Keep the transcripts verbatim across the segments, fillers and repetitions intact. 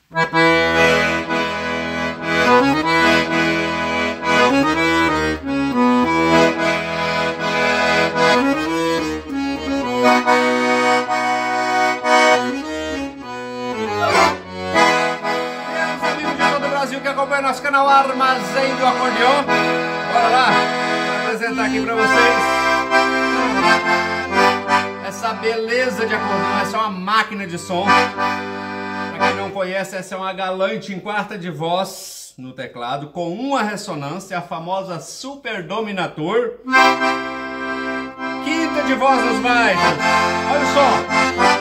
Que acompanha nosso canal Armazém do Acordeon. Bora lá, vou apresentar aqui pra vocês essa beleza de acordeon. Essa é uma máquina de som. Pra quem não conhece, essa é uma Galante em quarta de voz no teclado, com uma ressonância, a famosa Super Dominator. Quinta de voz nos baixos. Olha o som.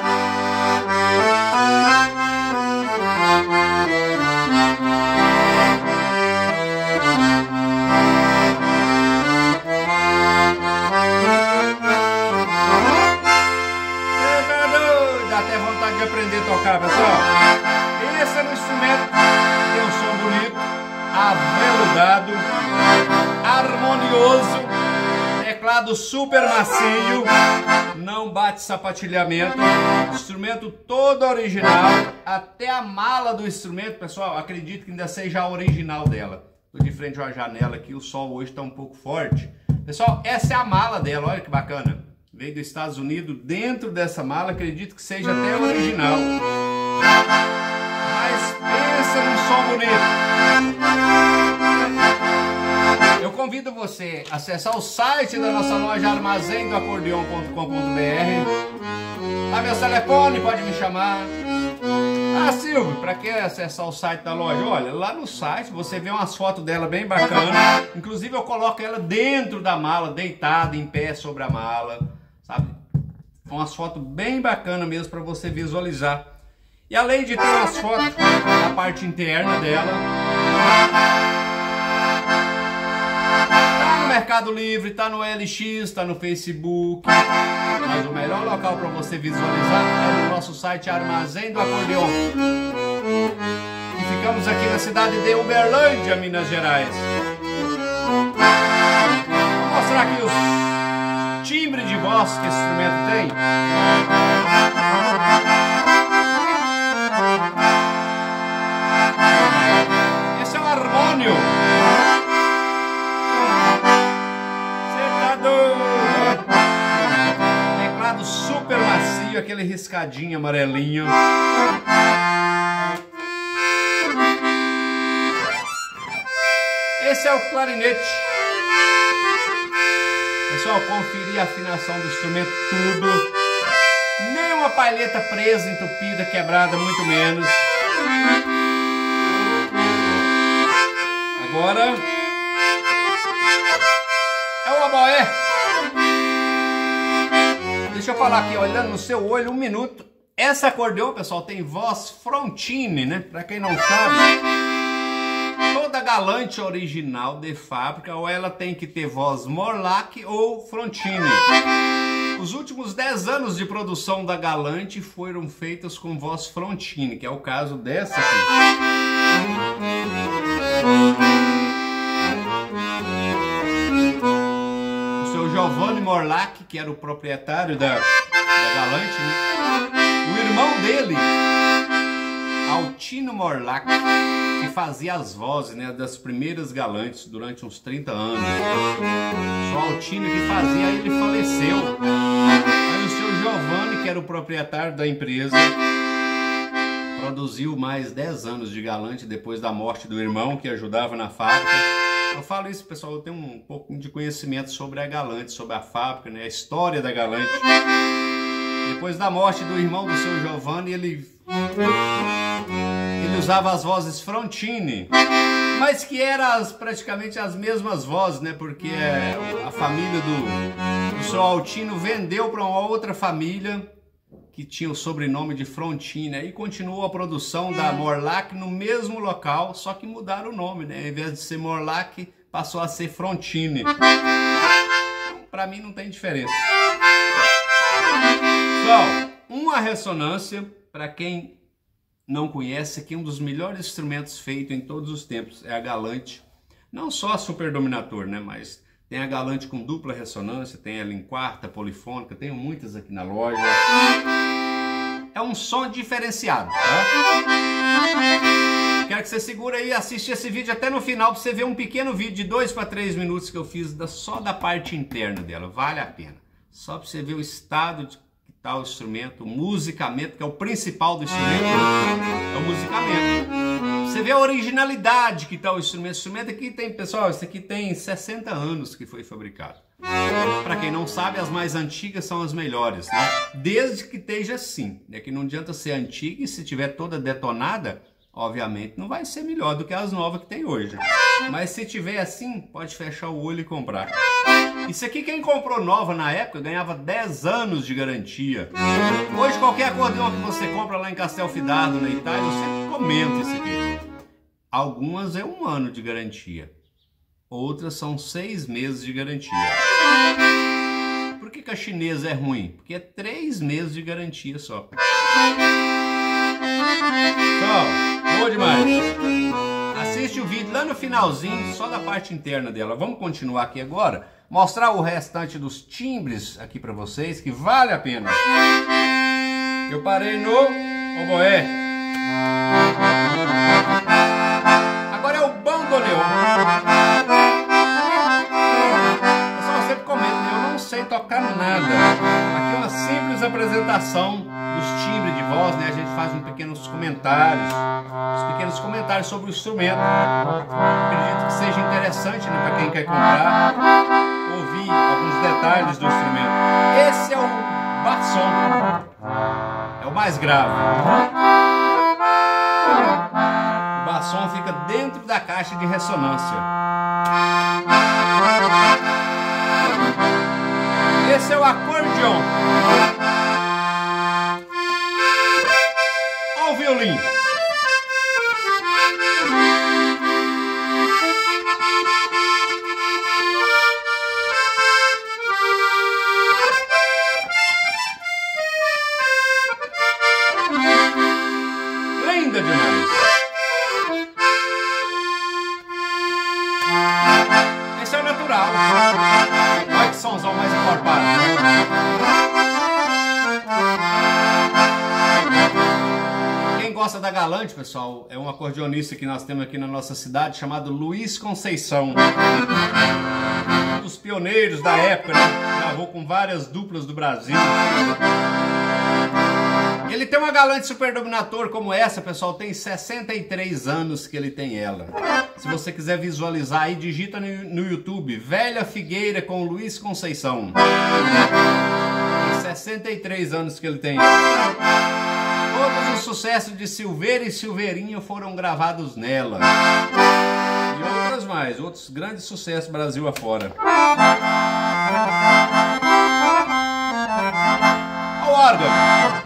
Aprender a tocar, pessoal. Esse é um instrumento que tem um som bonito, aveludado, harmonioso, teclado super macio, não bate sapatilhamento, instrumento todo original, até a mala do instrumento, pessoal, acredito que ainda seja a original dela. Estou de frente a uma janela aqui, o sol hoje está um pouco forte. Pessoal, essa é a mala dela, olha que bacana. Veio dos Estados Unidos, dentro dessa mala, acredito que seja até original. Mas pensa num som bonito. Eu convido você a acessar o site da nossa loja armazém do acordeon ponto com ponto br. Lá meu telefone, pode me chamar. Ah, Silvio, para que acessar o site da loja? Olha, lá no site você vê umas fotos dela bem bacanas. Inclusive eu coloco ela dentro da mala, deitada, em pé sobre a mala. Sabe? Umas fotos bem bacanas mesmo para você visualizar. E além de ter umas fotos da parte interna dela, tá no Mercado Livre, tá no L X, tá no Facebook. Mas o melhor local para você visualizar é no nosso site Armazém do Acordeon. E ficamos aqui na cidade de Uberlândia, Minas Gerais. Vou mostrar aqui os timbre de voz que esse instrumento tem. Esse é um harmônio. Você tá doido? Teclado super macio, aquele riscadinho amarelinho. Esse é o clarinete. Pessoal, conferir a afinação do instrumento, tudo. Nem uma palheta presa, entupida, quebrada, muito menos. Agora é o oboé. Deixa eu falar aqui, olhando no seu olho, um minuto. Essa acordeon, pessoal, tem voz frontine, né? Pra quem não sabe, toda Galante original de fábrica, ou ela tem que ter voz Morlack ou frontine. Os últimos dez anos de produção da Galante foram feitos com voz frontine, que é o caso dessa aqui. O seu Giovanni Morlack, que era o proprietário da, da Galante, né? O irmão dele, Altino Morlack, que fazia as vozes, né, das primeiras Galantes durante uns trinta anos. Só Altino que fazia, aí ele faleceu. Aí o seu Giovanni, que era o proprietário da empresa, produziu mais dez anos de Galante depois da morte do irmão que ajudava na fábrica. Eu falo isso, pessoal, eu tenho um pouco de conhecimento sobre a Galante, sobre a fábrica, né, a história da Galante. Depois da morte do irmão do seu Giovanni, ele, ele usava as vozes frontine, mas que eram as, praticamente as mesmas vozes, né? Porque a família do, do seu Altino vendeu para uma outra família que tinha o sobrenome de Frontine, e continuou a produção da Morlack no mesmo local, só que mudaram o nome, né? Ao invés de ser Morlack, passou a ser Frontine. Para mim não tem diferença. Pessoal, uma ressonância, para quem não conhece, aqui um dos melhores instrumentos feitos em todos os tempos é a Galante. Não só a Super Dominator, né? Mas tem a Galante com dupla ressonância, tem ela em quarta, polifônica, tenho muitas aqui na loja. É um som diferenciado, tá? você segura aí e assiste esse vídeo até no final para você ver um pequeno vídeo de dois para três minutos que eu fiz da, só da parte interna dela. Vale a pena. Só para você ver o estado de que tá o instrumento, o musicamento, que é o principal do instrumento, é o musicamento. Você vê a originalidade que tá o instrumento. O instrumento aqui tem, pessoal, esse aqui tem sessenta anos que foi fabricado. Para quem não sabe, as mais antigas são as melhores, né? Desde que esteja assim, né? Que não adianta ser antiga e se tiver toda detonada, obviamente não vai ser melhor do que as novas que tem hoje. Mas se tiver assim, pode fechar o olho e comprar. Isso aqui quem comprou nova na época ganhava dez anos de garantia. Hoje qualquer acordeão que você compra lá em Castelfidardo, na Itália, eu sempre comento isso aqui. Algumas é um ano de garantia. Outras são seis meses de garantia. Por que que a chinesa é ruim? Porque é três meses de garantia só. Pessoal, boa demais. Assiste o vídeo lá no finalzinho, só da parte interna dela. Vamos continuar aqui agora, mostrar o restante dos timbres aqui para vocês, que vale a pena. Eu parei no oboé. Agora é o bandoneon. Sem tocar nada. Aqui é uma simples apresentação dos timbres de voz, né? A gente faz uns pequenos comentários, uns pequenos comentários sobre o instrumento. Acredito que seja interessante, né, para quem quer comprar, ouvir alguns detalhes do instrumento. Esse é o basson, é o mais grave. O basson fica dentro da caixa de ressonância. Esse é o acordeon. Olha o violino. Linda demais. Esse é o natural. Olha que somzão mais encorpado. Quem gosta da Galante, pessoal, é um acordeonista que nós temos aqui na nossa cidade chamado Luiz Conceição. Um dos pioneiros da época, né? Gravou com várias duplas do Brasil. Ele tem uma Galante Super Dominator como essa, pessoal, tem sessenta e três anos que ele tem ela. Se você quiser visualizar aí, digita no, no YouTube, Velha Figueira com Luiz Conceição. Tem sessenta e três anos que ele tem. Todos os sucessos de Silveira e Silveirinho foram gravados nela. E outras mais, outros grandes sucessos Brasil afora. O órgão.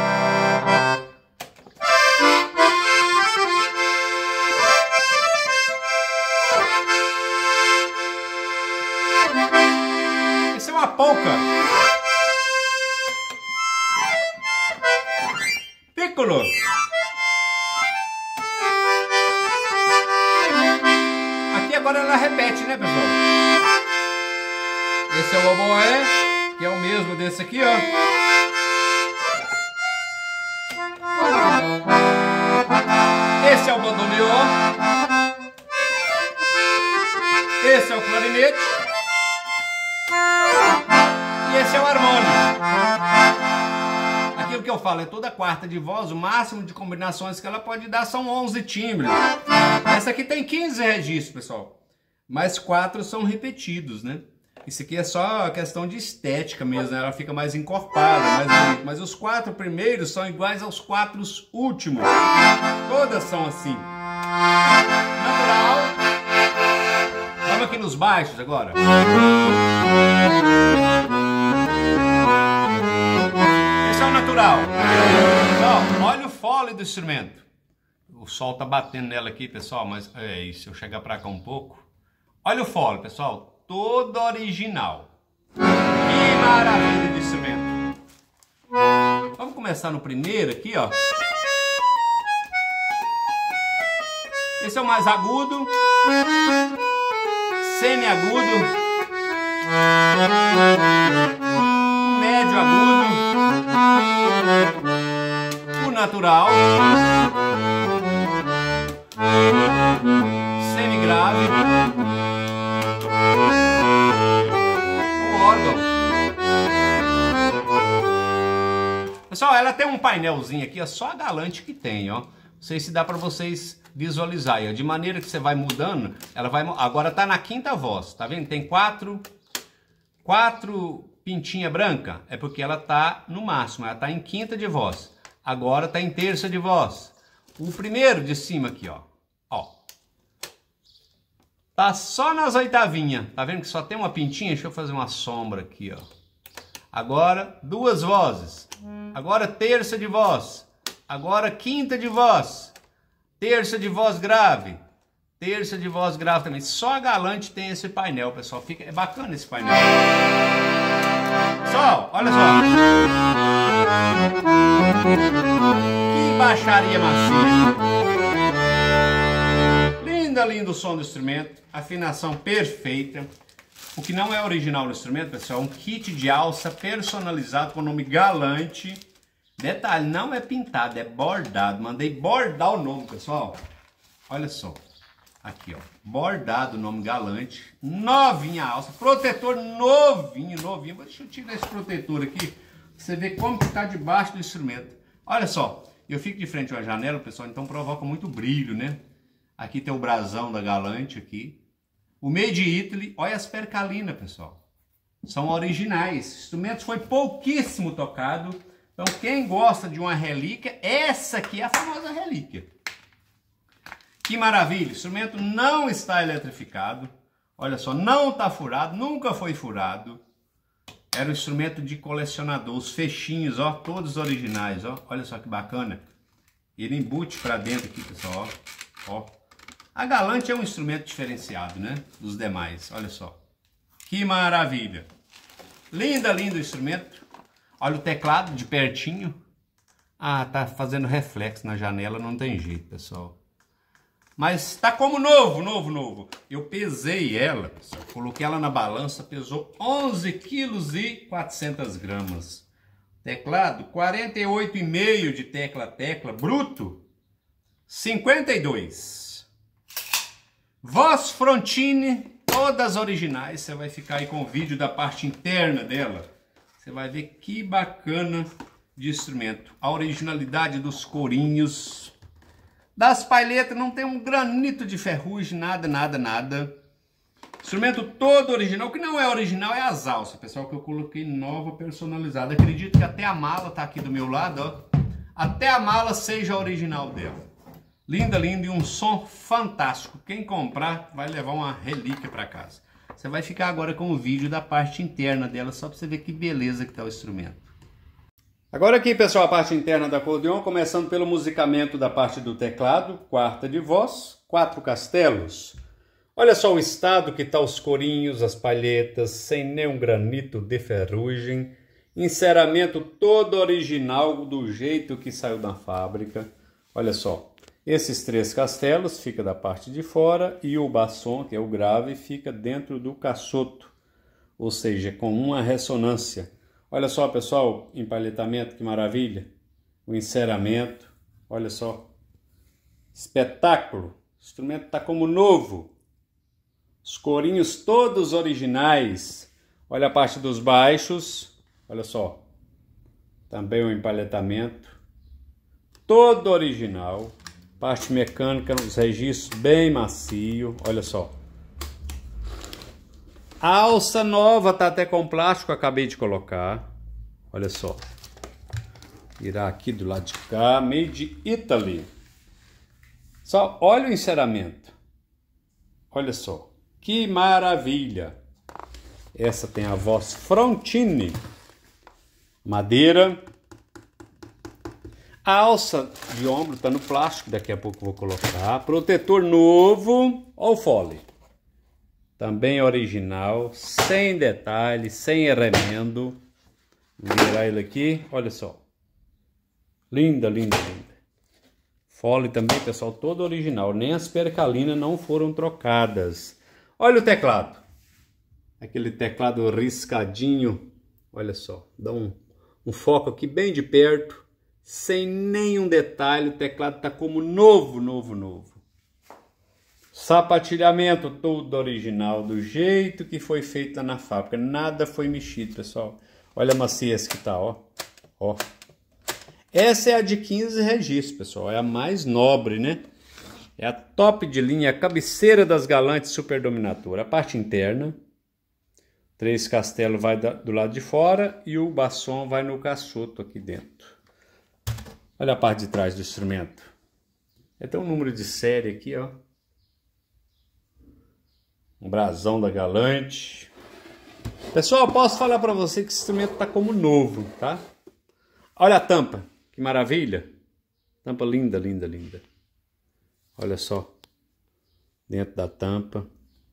Esse é uma polca. Piccolo. Aqui agora ela repete, né, pessoal? Esse é o oboé, que é o mesmo desse aqui, ó. Esse é o bandoneon. Esse é o clarinete. E esse é o harmônio. Aquilo que eu falo é toda quarta de voz, o máximo de combinações que ela pode dar são onze timbres. Essa aqui tem quinze registros, pessoal. Mas quatro são repetidos, né? Isso aqui é só questão de estética mesmo, né? Ela fica mais encorpada, mais bonita. Mas os quatro primeiros são iguais aos quatro últimos. Todas são assim. Natural. Vamos aqui nos baixos agora. Esse é o natural. Então, olha o fole do instrumento. O sol tá batendo nela aqui, pessoal, mas é isso. Se eu chegar pra cá um pouco. Olha o fole, pessoal. Todo original. Que maravilha de instrumento. Vamos começar no primeiro aqui, ó. Esse é o mais agudo. Semi-agudo. Médio agudo. O natural. tem um painelzinho aqui, ó, só a Galante que tem, ó. Não sei se dá para vocês visualizarem, ó. De maneira que você vai mudando, ela vai... Agora tá na quinta voz, tá vendo? Tem quatro, quatro pintinha branca, é porque ela tá no máximo, ela tá em quinta de voz. Agora tá em terça de voz. O primeiro de cima aqui, ó. Ó. Tá só nas oitavinhas. Tá vendo que só tem uma pintinha? Deixa eu fazer uma sombra aqui, ó. Agora, duas vozes. Agora, terça de voz. Agora, quinta de voz. Terça de voz grave. Terça de voz grave também. Só a Galante tem esse painel, pessoal. Fica... É bacana esse painel. Pessoal, olha só. Que baixaria macia. Linda, lindo o som do instrumento. Afinação perfeita. O que não é original no instrumento, pessoal, é um kit de alça personalizado com o nome Galante. Detalhe, não é pintado, é bordado. Mandei bordar o nome, pessoal. Olha só. Aqui, ó. Bordado o nome Galante. Novinha a alça. Protetor novinho, novinho. Deixa eu tirar esse protetor aqui. Pra você ver como que tá debaixo do instrumento. Olha só. Eu fico de frente a uma janela, pessoal, então provoca muito brilho, né? Aqui tem o brasão da Galante aqui. O Made in Italy, olha as percalinas, pessoal. São originais. O instrumento foi pouquíssimo tocado. Então, quem gosta de uma relíquia, essa aqui é a famosa relíquia. Que maravilha! O instrumento não está eletrificado. Olha só, não está furado, nunca foi furado. Era um instrumento de colecionador. Os fechinhos, ó, todos originais, ó. Olha só que bacana. Ele embute para dentro aqui, pessoal, ó. Ó. A Galante é um instrumento diferenciado, né? Dos demais, olha só. Que maravilha! Linda, lindo o instrumento. Olha o teclado de pertinho. Ah, tá fazendo reflexo na janela, não tem jeito, pessoal. Mas tá como novo, novo, novo. Eu pesei ela, pessoal. Coloquei ela na balança, pesou onze quilos e quatrocentas gramas. Teclado, quarenta e oito vírgula cinco de tecla a tecla, bruto, cinquenta e dois. Voz Frontini, todas originais. Você vai ficar aí com o vídeo da parte interna dela. Você vai ver que bacana de instrumento. A originalidade dos corinhos. Das palhetas não tem um granito de ferrugem, nada, nada, nada. Instrumento todo original. O que não é original é as alças, pessoal, que eu coloquei nova, personalizada. Acredito que até a mala tá aqui do meu lado, ó. Até a mala seja original dela. Linda, linda e um som fantástico. Quem comprar vai levar uma relíquia para casa. Você vai ficar agora com o vídeo da parte interna dela, só para você ver que beleza que tá o instrumento. Agora aqui, pessoal, a parte interna da acordeon, começando pelo musicamento da parte do teclado, quarta de voz, quatro castelos. Olha só o estado que tá os corinhos, as palhetas, sem nenhum granito de ferrugem. Enceramento todo original, do jeito que saiu da fábrica. Olha só. Esses três castelos fica da parte de fora e o basson, que é o grave, fica dentro do caçoto, ou seja, com uma ressonância. Olha só, pessoal, empalhetamento, que maravilha. O enceramento, olha só. Espetáculo. O instrumento está como novo. Os corinhos todos originais. Olha a parte dos baixos, olha só. Também o empalhetamento. Todo original. Parte mecânica, os registros bem macio, olha só. A alça nova tá até com plástico, acabei de colocar. Olha só. Virar aqui do lado de cá, Made in Italy. Só olha o enceramento. Olha só, que maravilha. Essa tem a voz Frontini. Madeira. A alça de ombro está no plástico, daqui a pouco eu vou colocar. Protetor novo, olha o fole. Também original, sem detalhe, sem remendo. Vou virar ele aqui, olha só. Linda, linda, linda. Fole também, pessoal, todo original. Nem as percalinas não foram trocadas. Olha o teclado. Aquele teclado riscadinho. Olha só, dá um, um foco aqui bem de perto. Sem nenhum detalhe, o teclado está como novo, novo, novo. Sapatilhamento todo original, do jeito que foi feito na fábrica. Nada foi mexido, pessoal. Olha a maciez que tá, ó. Ó. Essa é a de quinze registros, pessoal. É a mais nobre, né? É a top de linha, a cabeceira das Galantes Super Dominator. A parte interna. Três castelos vai do lado de fora e o bassom vai no caçoto aqui dentro. Olha a parte de trás do instrumento. É até um número de série aqui, ó. Um brasão da Galante. Pessoal, posso falar para você que esse instrumento tá como novo, tá? Olha a tampa, que maravilha. Tampa linda, linda, linda. Olha só. Dentro da tampa.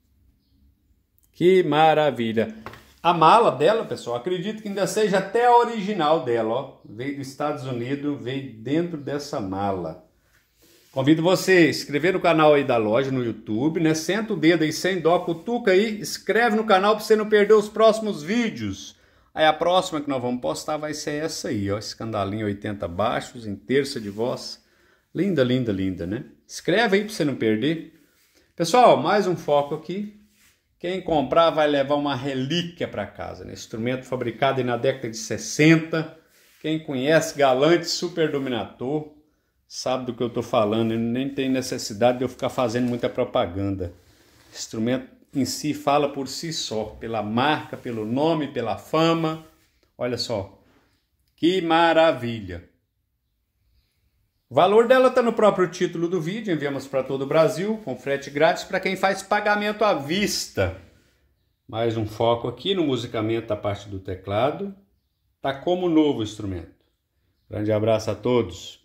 Que maravilha. A mala dela, pessoal, acredito que ainda seja até a original dela, ó. Veio dos Estados Unidos, veio dentro dessa mala. Convido você a inscrever no canal aí da loja no YouTube, né? Senta o dedo aí sem dó, cutuca aí, inscreve no canal para você não perder os próximos vídeos. Aí a próxima que nós vamos postar vai ser essa aí, ó. Escandalinho oitenta baixos, em terça de voz. Linda, linda, linda, né? Inscreve aí para você não perder. Pessoal, mais um foco aqui. Quem comprar vai levar uma relíquia para casa, né? Instrumento fabricado aí na década de sessenta. Quem conhece Galante Super Dominator sabe do que eu estou falando. Eu nem tem necessidade de eu ficar fazendo muita propaganda. O instrumento em si fala por si só, pela marca, pelo nome, pela fama. Olha só, que maravilha! O valor dela está no próprio título do vídeo, enviamos para todo o Brasil, com frete grátis para quem faz pagamento à vista. Mais um foco aqui no musicamento da parte do teclado. Tá como novo o instrumento. Grande abraço a todos.